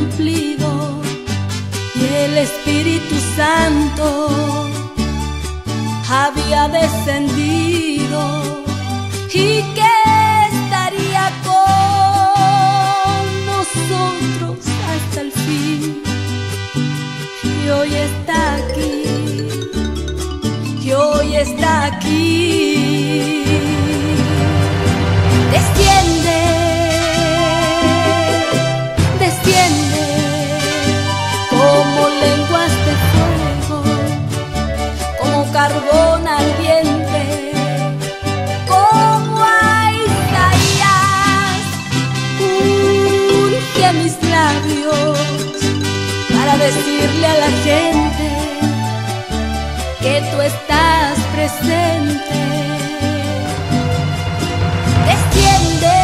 cumplido y el Espíritu Santo había descendido y que estaría con nosotros hasta el fin. Y hoy está aquí, y hoy está aquí. Desciende, desciende como lenguas de fuego, como carbón ardiente, como a Isaías. Unge mis labios para decirle a la gente que tú estás presente. Desciende,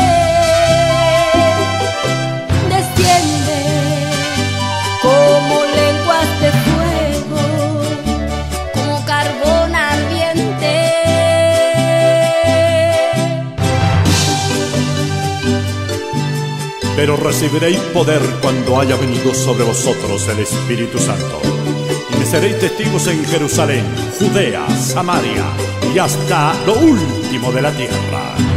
desciende como lenguas de fuego, como carbón ardiente. Pero recibiréis poder cuando haya venido sobre vosotros el Espíritu Santo, y me seréis testigos en Jerusalén, Judea, Samaria y hasta lo último de la tierra.